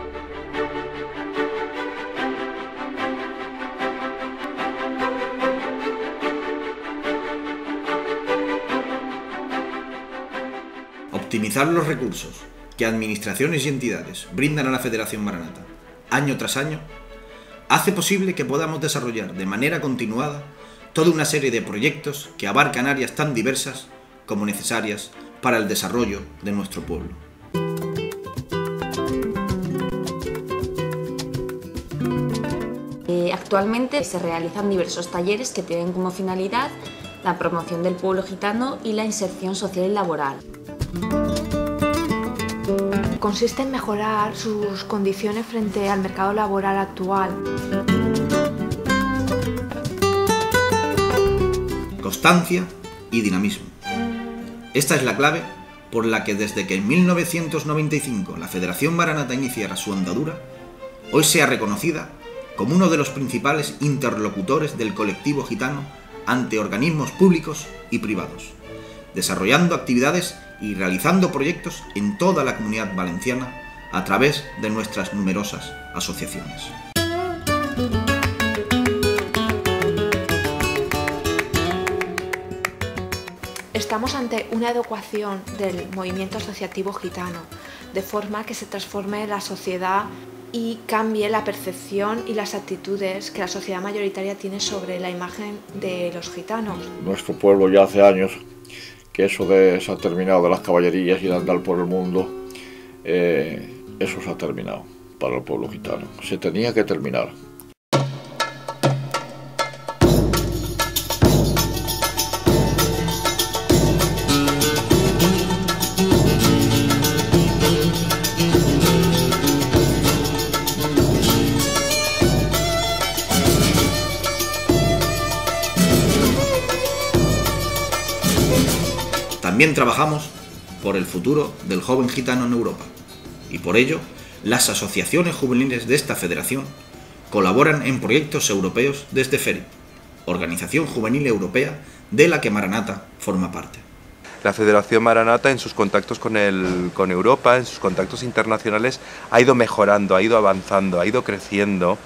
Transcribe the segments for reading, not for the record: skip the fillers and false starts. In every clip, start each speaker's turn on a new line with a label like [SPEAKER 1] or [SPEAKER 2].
[SPEAKER 1] Optimizar los recursos que administraciones y entidades brindan a la Federación Maranata año tras año hace posible que podamos desarrollar de manera continuada toda una serie de proyectos que abarcan áreas tan diversas como necesarias para el desarrollo de nuestro pueblo.
[SPEAKER 2] Actualmente se realizan diversos talleres que tienen como finalidad la promoción del pueblo gitano y la inserción social y laboral.
[SPEAKER 3] Consiste en mejorar sus condiciones frente al mercado laboral actual.
[SPEAKER 1] Constancia y dinamismo. Esta es la clave por la que desde que en 1995 la Federación Maranata iniciara su andadura, hoy sea reconocida como uno de los principales interlocutores del colectivo gitano ante organismos públicos y privados, desarrollando actividades y realizando proyectos en toda la Comunidad Valenciana a través de nuestras numerosas asociaciones.
[SPEAKER 3] Estamos ante una adecuación del movimiento asociativo gitano, de forma que se transforme la sociedad y cambie la percepción y las actitudes que la sociedad mayoritaria tiene sobre la imagen de los gitanos.
[SPEAKER 4] Nuestro pueblo ya hace años que eso se ha terminado de las caballerías y de andar por el mundo, eso se ha terminado para el pueblo gitano. Se tenía que terminar.
[SPEAKER 1] También trabajamos por el futuro del joven gitano en Europa y por ello las asociaciones juveniles de esta federación colaboran en proyectos europeos desde FERI, Organización Juvenil Europea de la que Maranata forma parte.
[SPEAKER 5] La Federación Maranata en sus contactos con Europa, en sus contactos internacionales, ha ido mejorando, ha ido avanzando, ha ido creciendo.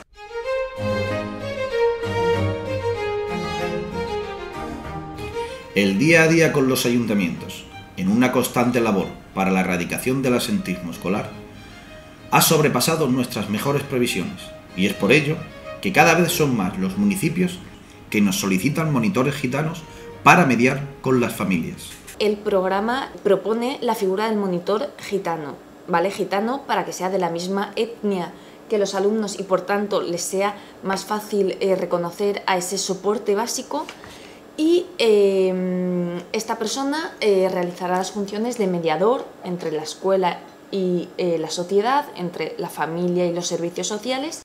[SPEAKER 1] El día a día con los ayuntamientos, en una constante labor para la erradicación del absentismo escolar, ha sobrepasado nuestras mejores previsiones y es por ello que cada vez son más los municipios que nos solicitan monitores gitanos para mediar con las familias.
[SPEAKER 2] El programa propone la figura del monitor gitano, ¿vale? Gitano para que sea de la misma etnia que los alumnos y por tanto les sea más fácil reconocer a ese soporte básico. Y esta persona realizará las funciones de mediador entre la escuela y la sociedad, entre la familia y los servicios sociales.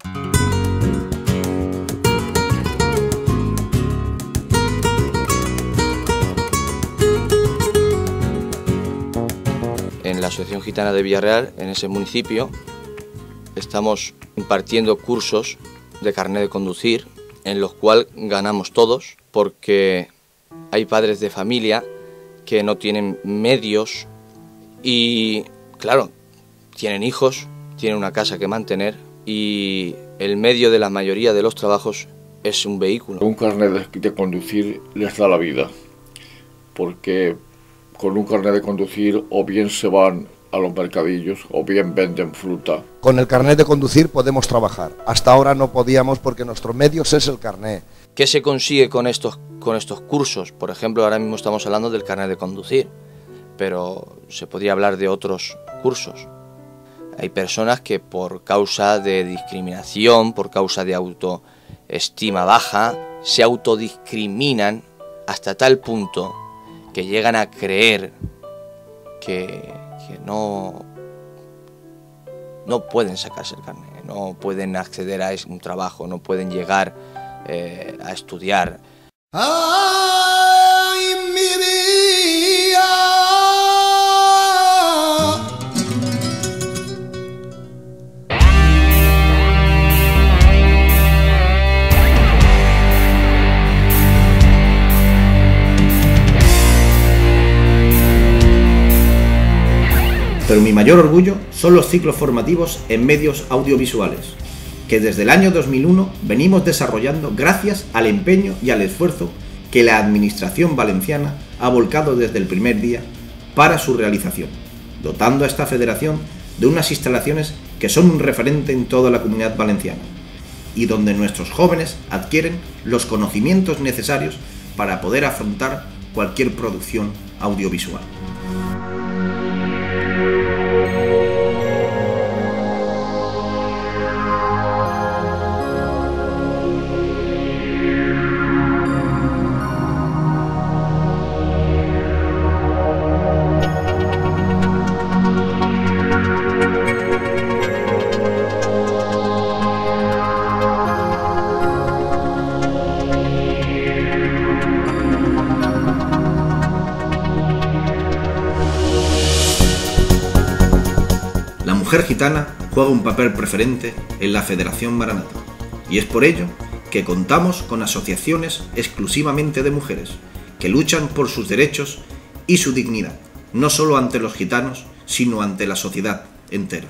[SPEAKER 6] En la Asociación Gitana de Villarreal, en ese municipio, estamos impartiendo cursos de carnet de conducir, en los cuales ganamos todos, porque hay padres de familia que no tienen medios y, claro, tienen hijos, tienen una casa que mantener y el medio de la mayoría de los trabajos es un vehículo.
[SPEAKER 4] Un carnet de conducir les da la vida, porque con un carnet de conducir o bien se van a los mercadillos o bien venden fruta.
[SPEAKER 7] Con el carnet de conducir podemos trabajar. Hasta ahora no podíamos porque nuestro medio es el carnet.
[SPEAKER 6] ¿Qué se consigue con estos cursos? Por ejemplo, ahora mismo estamos hablando del carnet de conducir, pero se podría hablar de otros cursos. Hay personas que por causa de discriminación, por causa de autoestima baja, se autodiscriminan hasta tal punto que llegan a creer que no pueden sacarse el carnet, no pueden acceder a un trabajo, no pueden llegar a estudiar.
[SPEAKER 8] ¡Ay, mi vida!
[SPEAKER 1] Pero mi mayor orgullo son los ciclos formativos en medios audiovisuales, que desde el año 2001 venimos desarrollando gracias al empeño y al esfuerzo que la Administración valenciana ha volcado desde el primer día para su realización, dotando a esta federación de unas instalaciones que son un referente en toda la Comunidad Valenciana y donde nuestros jóvenes adquieren los conocimientos necesarios para poder afrontar cualquier producción audiovisual. La mujer gitana juega un papel preferente en la Federación Maranata y es por ello que contamos con asociaciones exclusivamente de mujeres que luchan por sus derechos y su dignidad, no solo ante los gitanos, sino ante la sociedad entera.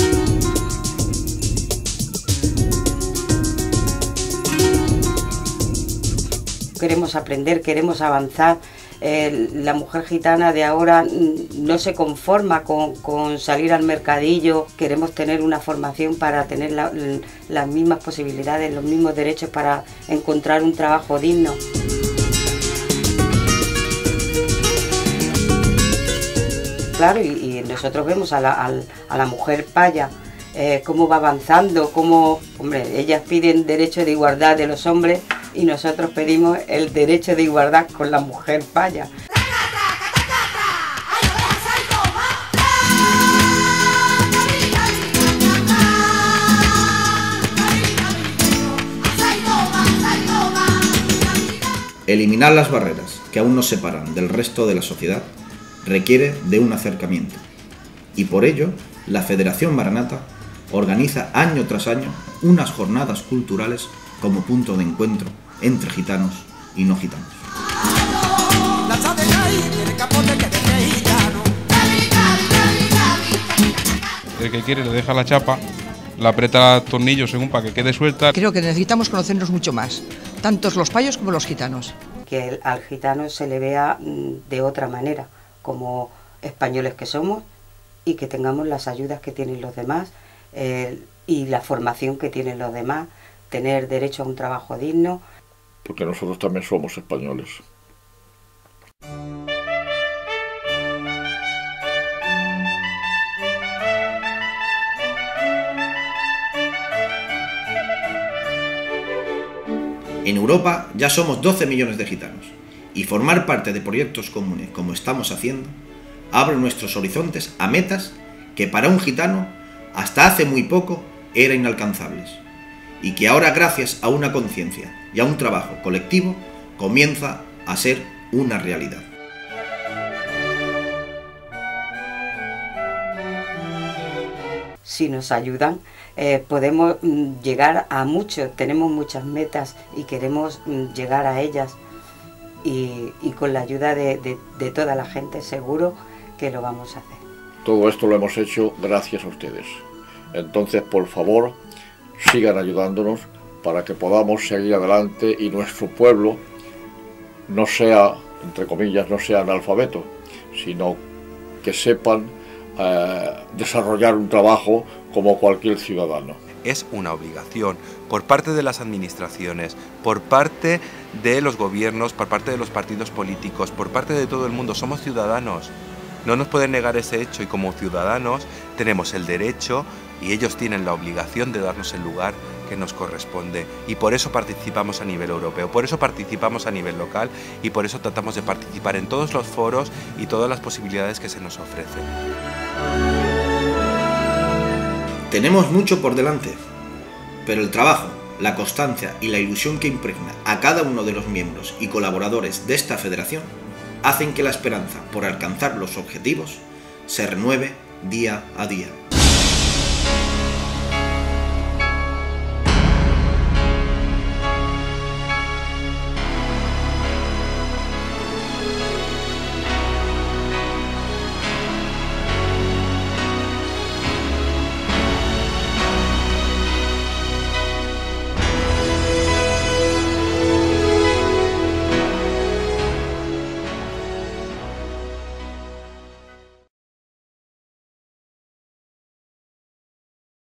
[SPEAKER 9] Queremos aprender, queremos avanzar. La mujer gitana de ahora no se conforma con salir al mercadillo. Queremos tener una formación para tener las mismas posibilidades, los mismos derechos para encontrar un trabajo digno. Claro, y nosotros vemos a la mujer paya, cómo va avanzando, cómo, hombre, ellas piden derecho de igualdad de los hombres y nosotros pedimos el derecho de igualdad con la mujer paya.
[SPEAKER 1] Eliminar las barreras que aún nos separan del resto de la sociedad requiere de un acercamiento y por ello la Federación Maranata organiza año tras año unas jornadas culturales como punto de encuentro entre gitanos y no gitanos.
[SPEAKER 10] El que quiere le deja la chapa, la aprieta los tornillos según para que quede suelta.
[SPEAKER 11] Creo que necesitamos conocernos mucho más, tanto los payos como los gitanos.
[SPEAKER 9] Que al gitano se le vea de otra manera, como españoles que somos y que tengamos las ayudas que tienen los demás y la formación que tienen los demás, tener derecho a un trabajo digno.
[SPEAKER 4] Porque nosotros también somos españoles.
[SPEAKER 1] En Europa ya somos 12 millones de gitanos y formar parte de proyectos comunes como estamos haciendo abre nuestros horizontes a metas que para un gitano hasta hace muy poco eran inalcanzables y que ahora gracias a una conciencia y a un trabajo colectivo comienza a ser una realidad.
[SPEAKER 9] Si nos ayudan, podemos llegar a mucho, tenemos muchas metas y queremos llegar a ellas y con la ayuda de toda la gente seguro que lo vamos a hacer.
[SPEAKER 4] Todo esto lo hemos hecho gracias a ustedes. Entonces, por favor, sigan ayudándonos para que podamos seguir adelante y nuestro pueblo no sea, entre comillas, no sea analfabeto, sino que sepan desarrollar un trabajo como cualquier ciudadano.
[SPEAKER 5] Es una obligación por parte de las administraciones, por parte de los gobiernos, por parte de los partidos políticos, por parte de todo el mundo. Somos ciudadanos, no nos pueden negar ese hecho y como ciudadanos tenemos el derecho y ellos tienen la obligación de darnos el lugar que nos corresponde y por eso participamos a nivel europeo, por eso participamos a nivel local y por eso tratamos de participar en todos los foros y todas las posibilidades que se nos ofrecen.
[SPEAKER 1] Tenemos mucho por delante, pero el trabajo, la constancia y la ilusión que impregna a cada uno de los miembros y colaboradores de esta federación hacen que la esperanza por alcanzar los objetivos se renueve día a día.